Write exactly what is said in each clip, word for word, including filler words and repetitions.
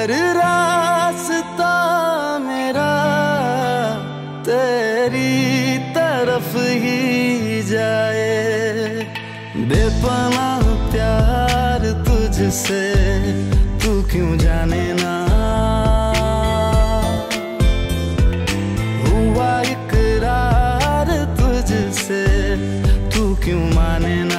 हर रास्ता मेरा तेरी तरफ ही जाए। बेपनाह प्यार तुझसे तू क्यों जाने ना, हुआ इकरार तुझसे तू क्यों माने ना।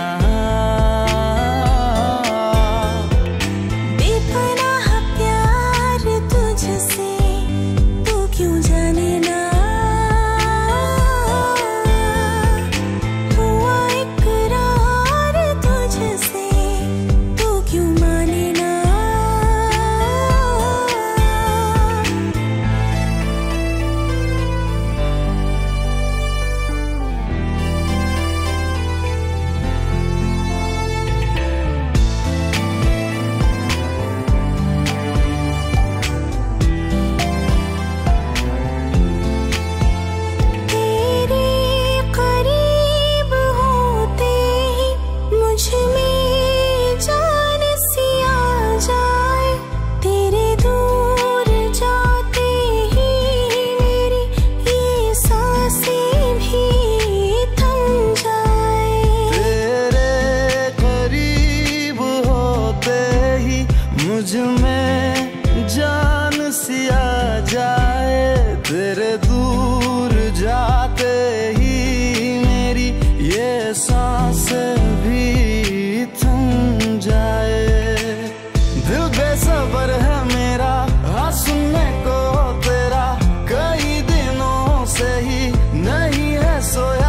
मुझ में जान सी आ जाए, तेरे दूर जाते ही मेरी ये सांसें भी थम जाए। दिल बेसब्र है मेरा हाँ सुनने को तेरा, कई दिनों से ही नहीं है सोया।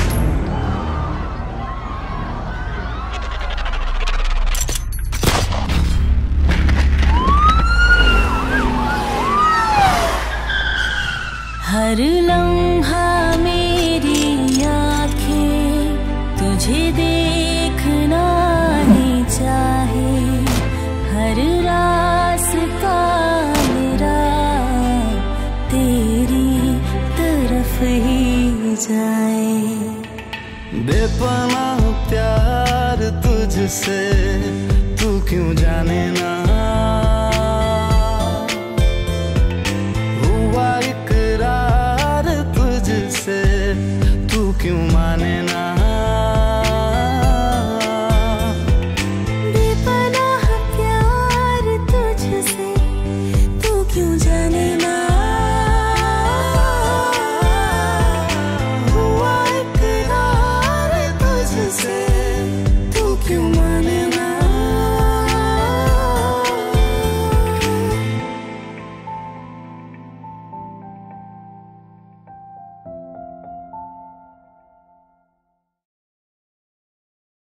हर लम्हा मेरी आँखें तुझे देखना ही चाहे, हर रास्ता मेरा तेरी तरफ ही जाए। बेपनाह प्यार तुझसे तू क्यों जाने ना,